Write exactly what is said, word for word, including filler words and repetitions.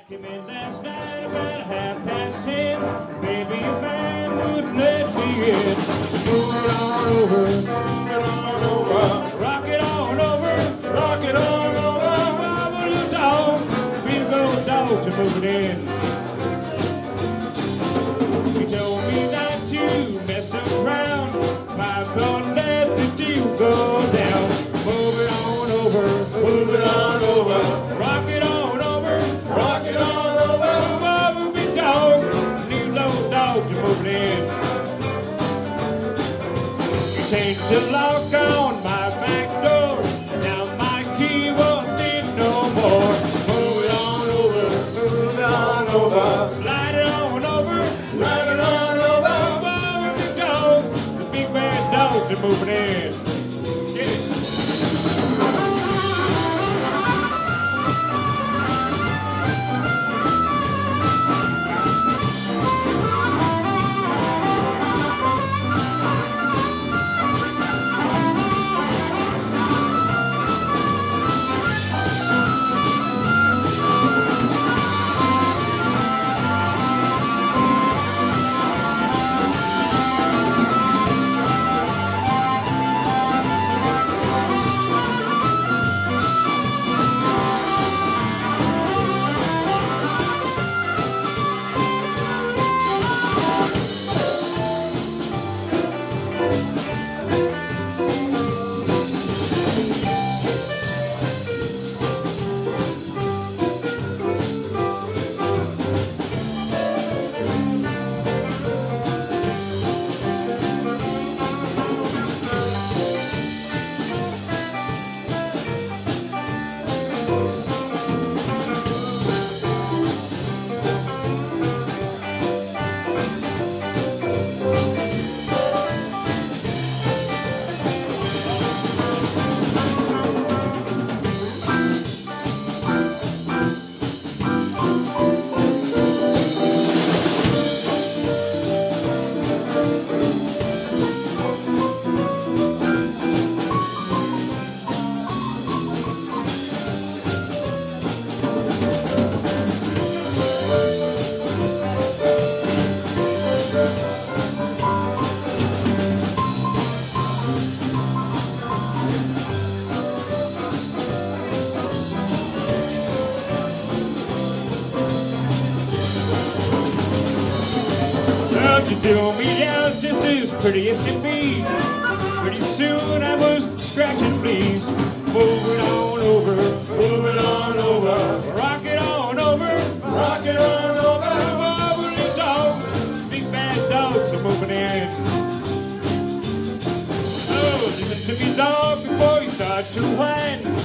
Came in last night about half past ten. Baby, a man wouldn't let me in. Move it on over, move it on over, rock it on over, rock it on over. Wobble your dog, big old dog to move it in. He told me not to mess around. My God, let the deal go down. Move it on over, move it on over, rock it on over, rock it on over. Wobble big dog, new old dog to move it in. He changed the lock on my back door. Now my key won't fit no more. Move it on over, move it on over, slide it on over, slide it on over. Wobble big dog, the big bad dog to move it in. Get it. You threw me down just as pretty as can be. Pretty soon I was scratching fleas. Move it on over, move it on over, rock it on over, rock it on over. Wobble your dog, big bad dogs are moving in. Oh, listen to me, dog, before you start to whine.